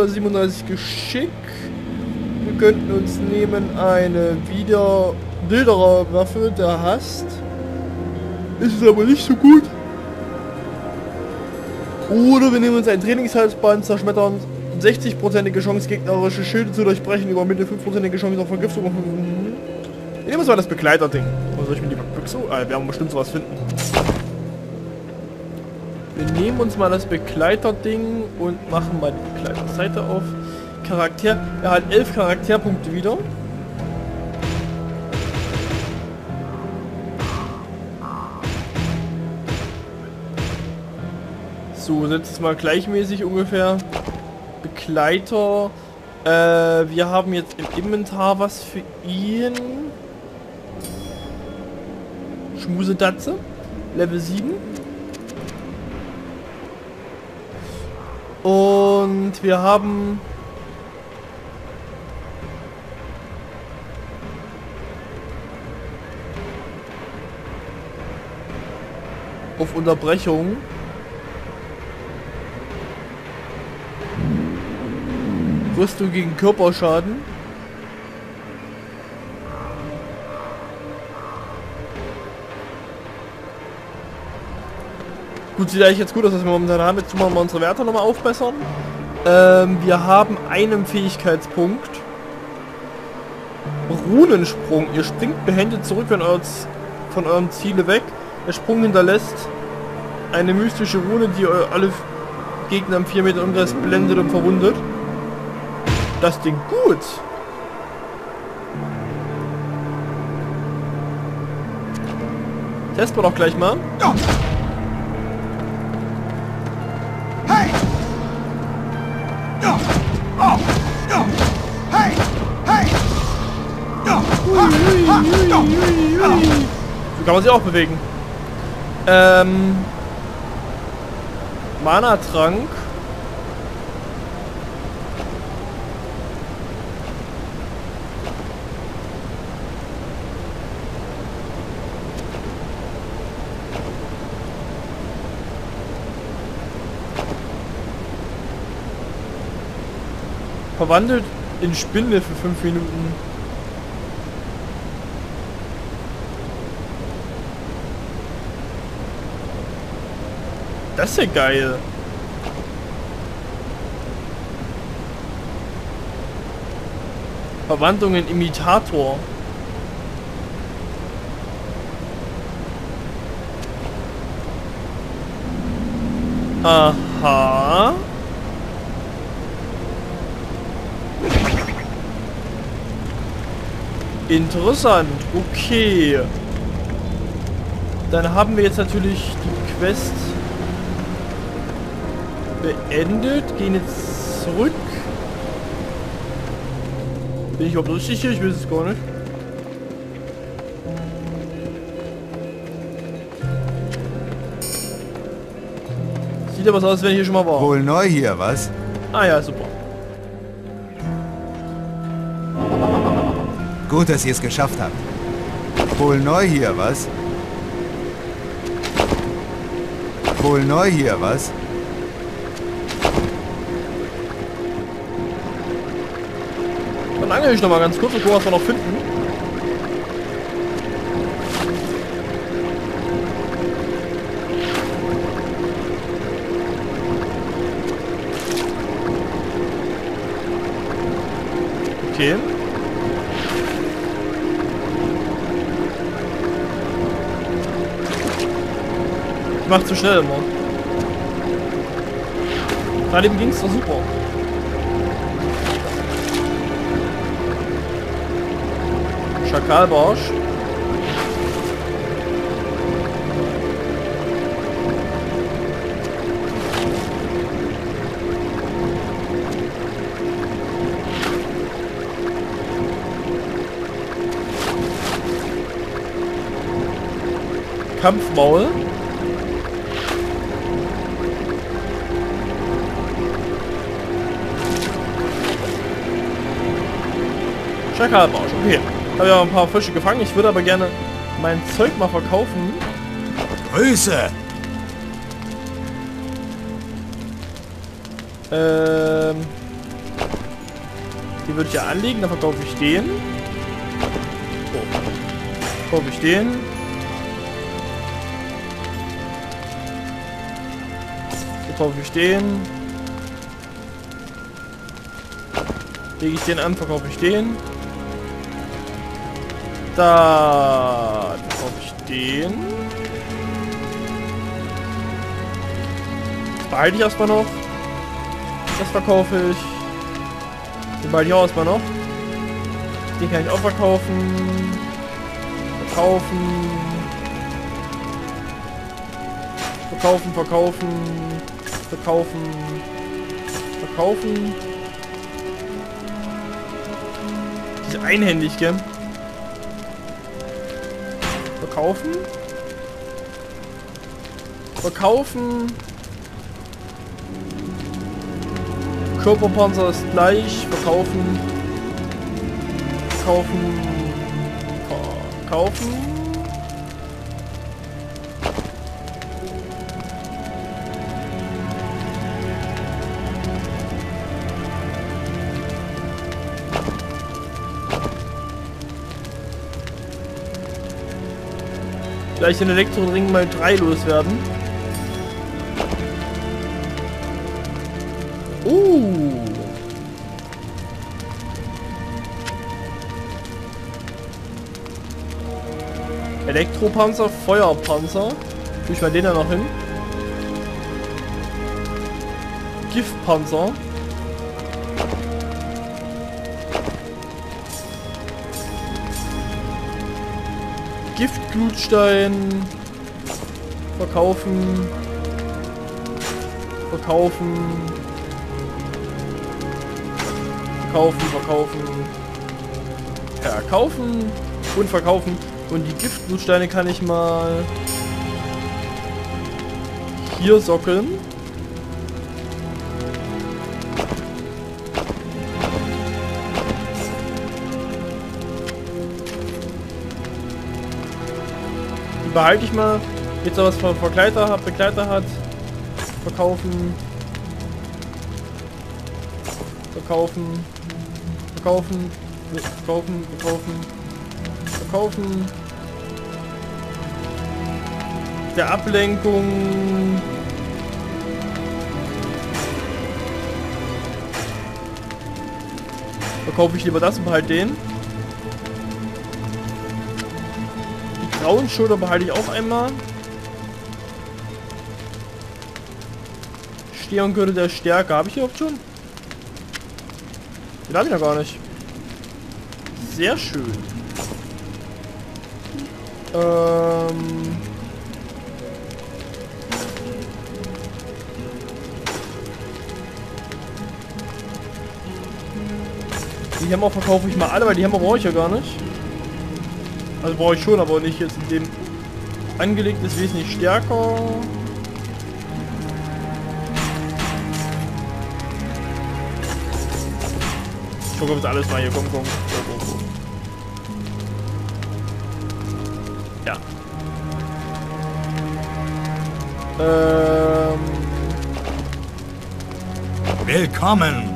oder 37 Geschick. Wir könnten uns nehmen eine wieder wildere Waffe, der Hast. Ist es aber nicht so gut. Oder wir nehmen uns ein Trainingshalsband, zerschmettern 60%ige Chance, gegnerische Schilde zu durchbrechen, übermitteln 5%ige Chance auf Vergiftung. Wir nehmen uns mal das Begleiterding. Oder soll ich mir die Büchse? Wir werden bestimmt sowas finden. Wir nehmen uns mal das Begleiterding und machen mal die Begleiterseite auf. Charakter. Er hat 11 Charakterpunkte wieder. So, setzt es mal gleichmäßig ungefähr. Begleiter. Wir haben jetzt im Inventar was für ihn. Schmusedatze. Level 7. Und wir haben... auf Unterbrechung. Rüstung gegen Körperschaden. Gut, sieht eigentlich jetzt gut aus, dass wir momentan haben. Jetzt machen wir unsere Werte nochmal aufbessern. Wir haben einen Fähigkeitspunkt. Runensprung. Ihr springt behändet zurück von eurem Ziele weg. Der Sprung hinterlässt eine mystische Rune, die alle Gegner im 4 Meter Umkreis blendet und verwundet. Das Ding gut. Testen wir doch gleich mal. Hey! Hey! Hey! So kann man sich auch bewegen. Mana-Trank. Verwandelt in Spinne für 5 Minuten. Das ist ja geil. Verwandlung in Imitator. Aha. Interessant. Okay. Dann haben wir jetzt natürlich die Quest beendet. Gehen jetzt zurück. Bin ich überhaupt richtig hier? Ich weiß es gar nicht. Sieht aber so aus, als wenn ich hier schon mal war. Wohl neu hier, was? Ah ja, super. Gut, dass ihr es geschafft habt. Wohl neu hier, was? Wohl neu hier, was? Dann angel ich noch mal ganz kurz und gucken, was wir noch finden. Okay. Ich mach zu schnell immer. Gerade eben ging's doch super. Schakalbarsch. Kampfmaul. Schakalbarsch, okay. Habe ja ein paar Fische gefangen. Ich würde aber gerne mein Zeug mal verkaufen. Grüße! Die würde ich ja anlegen, dann verkaufe ich den. So. Verkaufe ich den. Verkaufe ich den. Lege ich den an, verkaufe ich den. Dann verkaufe ich den. Das behalte ich erstmal noch. Das verkaufe ich. Den behalte ich auch erstmal noch. Den kann ich auch verkaufen. Verkaufen. Verkaufen, verkaufen. Verkaufen. Verkaufen. Diese einhändig, gell? Verkaufen. Verkaufen. Körperpanzer ist gleich. Verkaufen. Verkaufen. Verkaufen. Gleich den Elektroring mal 3 loswerden. Elektropanzer, Feuerpanzer. Tue ich mal den da noch hin. Giftpanzer. Giftglutstein. Verkaufen. Verkaufen. Verkaufen, verkaufen. Verkaufen und verkaufen. Und die Giftglutsteine kann ich mal hier sockeln. Die behalte ich mal. Jetzt noch was von Begleiter hat. Verkaufen. Verkaufen. Verkaufen. Verkaufen. Verkaufen. Verkaufen. Der Ablenkung. Verkaufe ich lieber das und behalte den. Die grauen Schulter behalte ich auch einmal. Stirngürtel der Stärke. Habe ich überhaupt schon? Den habe ich noch gar nicht. Sehr schön. Die Hämmer verkaufe ich mal alle, weil die Hämmer brauche ich ja gar nicht. Also brauche ich schon, aber nicht jetzt in dem angelegt ist wesentlich stärker. Ich gucke jetzt alles mal hier, komm. Ja. Willkommen!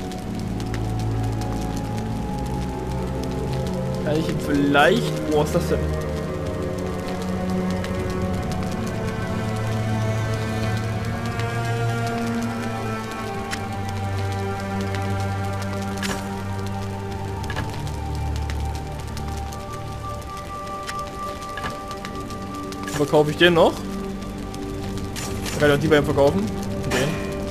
Kann ich ihn vielleicht... Wo ist das denn? Verkaufe ich den noch? Kann ich auch die beiden verkaufen? Den.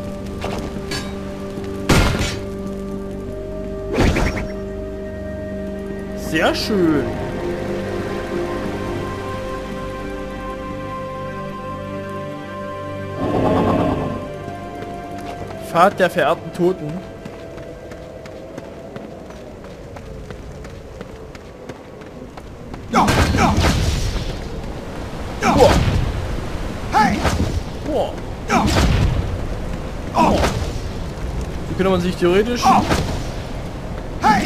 Sehr schön. Pfad der verehrten Toten. Boah. Hey! Boah. Hier könnte man sich theoretisch Hey!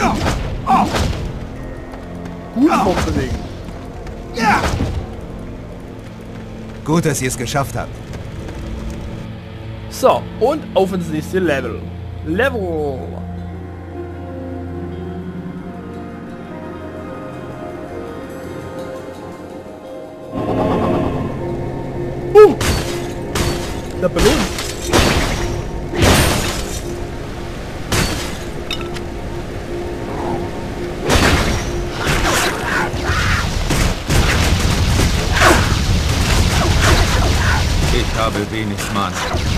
gut fortbewegen. Ja! Gut, dass ihr es geschafft habt. So, und auf ins nächste Level. schneller belohnt. Ich habe wenig Mana.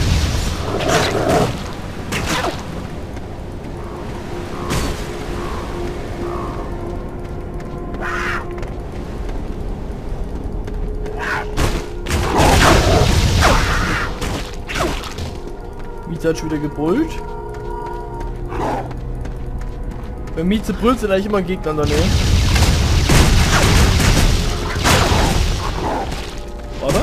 Mieze hat schon wieder gebrüllt. Wenn Mieze brüllt, sind eigentlich immer Gegner in der Nähe. Oder?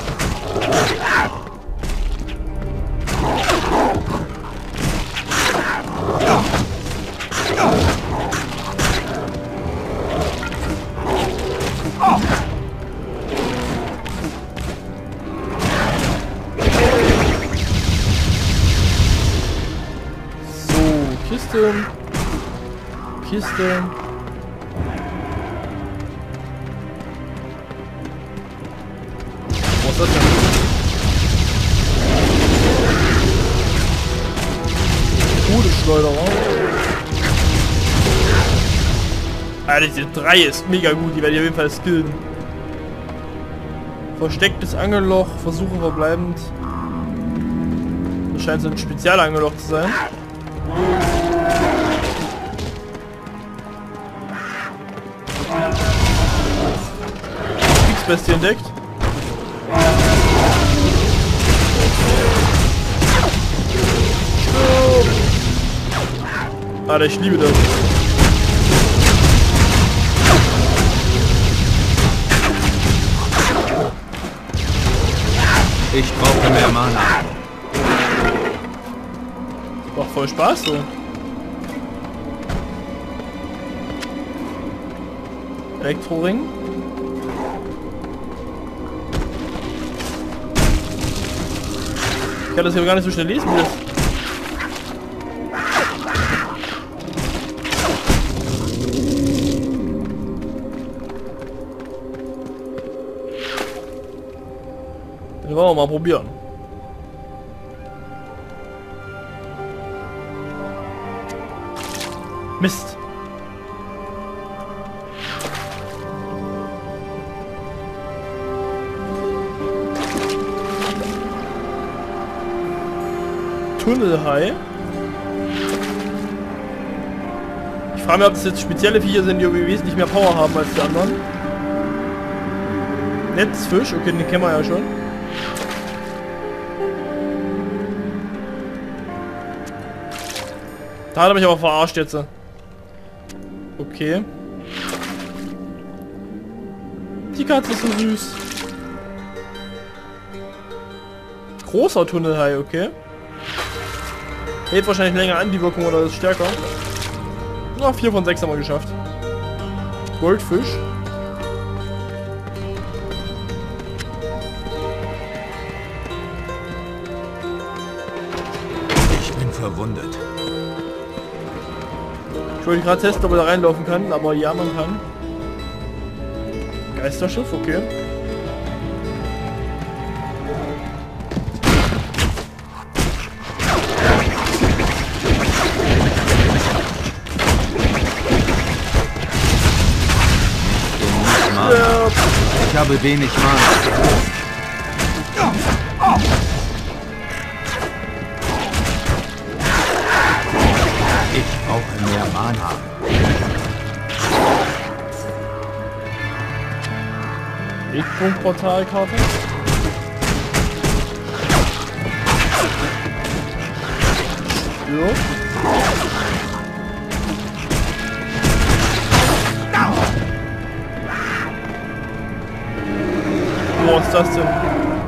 Kiste. Kiste. Was ist das denn? Todesschleuderer. Alter, diese 3 ist mega gut, die werde ich auf jeden Fall skillen. Verstecktes Angelloch, Versuche verbleibend. Das scheint so ein Spezialangelloch zu sein. Kriegsbestie entdeckt. Alter, ich liebe das. Ich brauche mehr Mana. Macht voll Spaß so. Elektroring. Ich kann das hier gar nicht so schnell lesen, wie das. Den wollen wir mal probieren. Mist. Tunnelhai. Ich frage mich, ob das jetzt spezielle Viecher sind, die irgendwie wesentlich mehr Power haben als die anderen. Netzfisch, okay, den kennen wir ja schon. Da hat er mich aber verarscht jetzt. Okay. Die Katze ist so süß. Großer Tunnelhai, okay. Hält wahrscheinlich länger an, die Wirkung, oder ist stärker. Na, 4 von 6 haben wir geschafft. Goldfisch. Ich bin verwundet. Ich wollte gerade testen, ob er da reinlaufen kann, aber ja, man kann. Geisterschiff, okay. Ja. Ich habe wenig Mana. Ich brauche mehr Mana. Wegpunktportalkarte. Ja. Was ist das denn?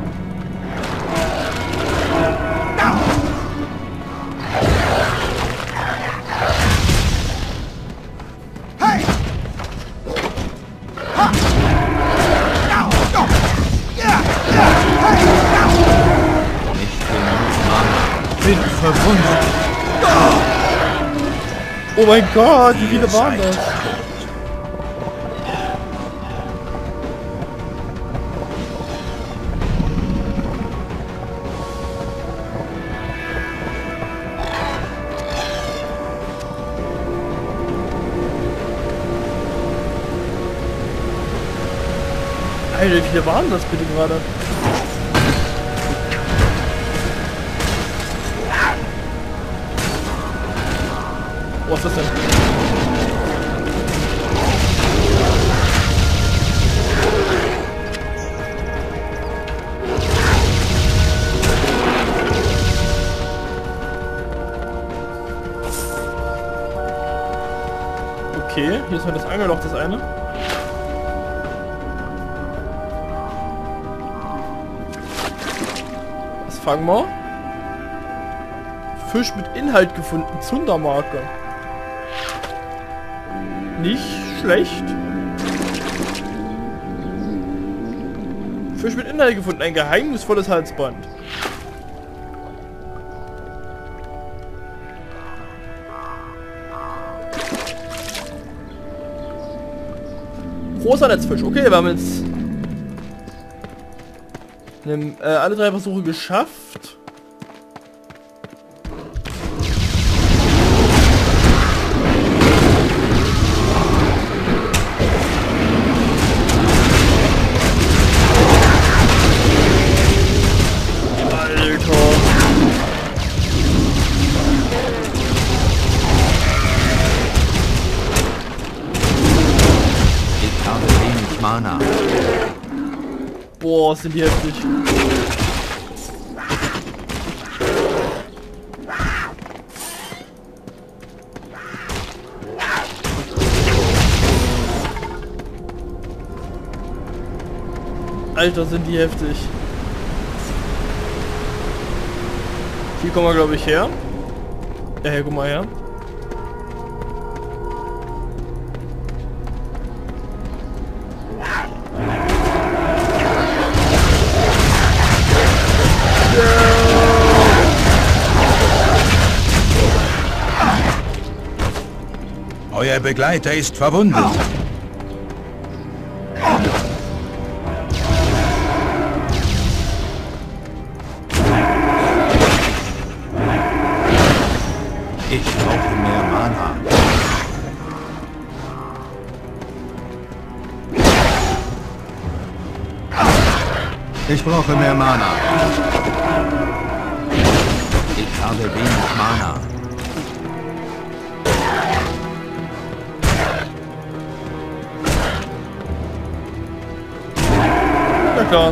Verwundet. Oh mein Gott, wie viele waren das? Alter, wie viele waren das bitte gerade? Oh, was ist das denn? Okay, hier ist noch das Angelloch, das eine. Was fangen wir? Fisch mit Inhalt gefunden, Zundermarke. Nicht schlecht. Fisch mit Inhalt gefunden, ein geheimnisvolles Halsband. Großer Netzfisch. Okay, wir haben jetzt alle 3 Versuche geschafft. Mana. Boah, sind die heftig. Alter, sind die heftig. Hier kommen wir, glaube ich, her. Ja, guck mal her. Euer Begleiter ist verwundet. Ich brauche mehr Mana. Ich brauche mehr Mana. Ich habe wenig Mana. Na klar.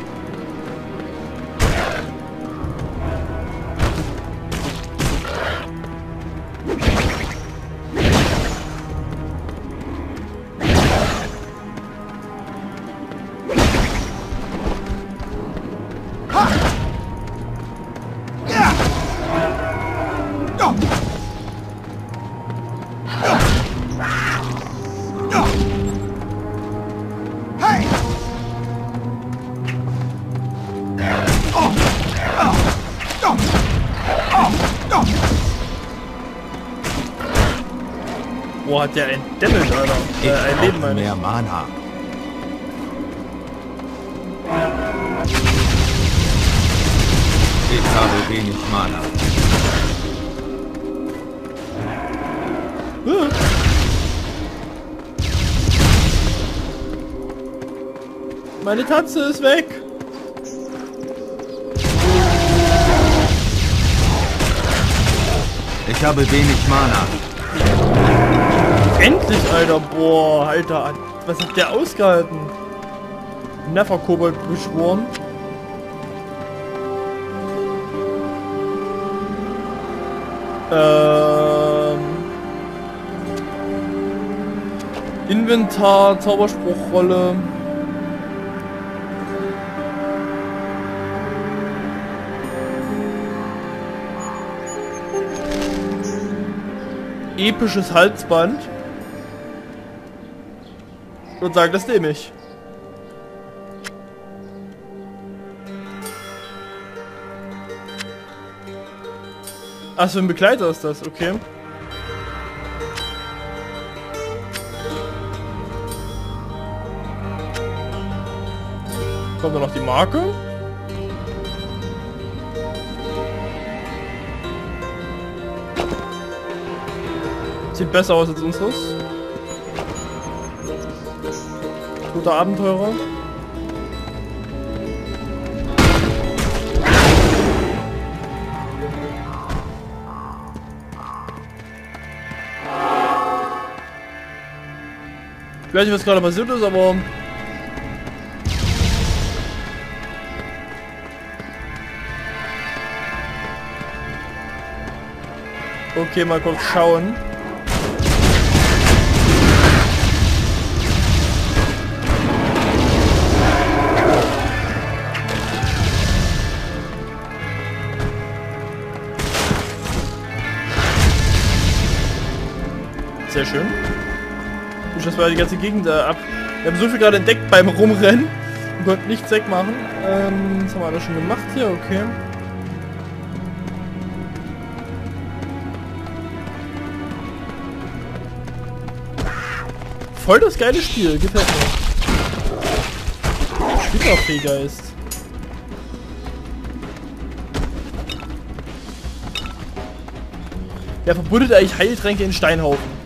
Boah, hat der ein Damage, Alter. Ein Leben, meine ich. Mehr Mana. Ich habe wenig Mana. Meine Tatze ist weg. Ich habe wenig Mana. Endlich, Alter. Boah, Alter. Was hat der ausgehalten? Neferkobold beschworen. Inventar, Zauberspruchrolle. Episches Halsband. Ich würde sagen, das nehme ich. Ach, so ein Begleiter ist das, okay. Kommt da noch die Marke? Sieht besser aus als unseres. Guter Abenteurer. Ich weiß nicht, was gerade passiert ist, aber... Okay, mal kurz schauen. Sehr schön. Das war die ganze Gegend ab. Wir haben so viel gerade entdeckt beim Rumrennen. Wir konnten nichts wegmachen. Das haben wir alles schon gemacht hier, okay. Voll das geile Spiel, gefällt mir. Spielt auch Freigeist. Wer verbuddet eigentlich Heiltränke in Steinhaufen?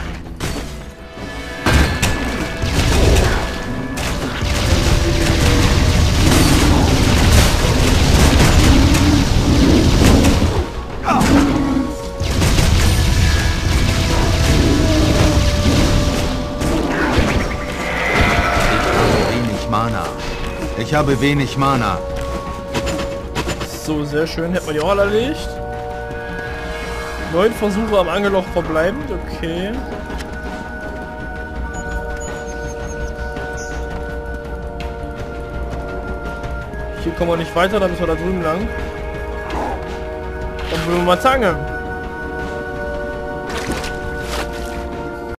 Ich habe wenig Mana. So, sehr schön. Hätten wir die auch erledigt. 9 Versuche am Angelloch verbleibend. Okay. Hier kommen wir nicht weiter, da müssen wir da drüben lang. Dann wollen wir mal Zange.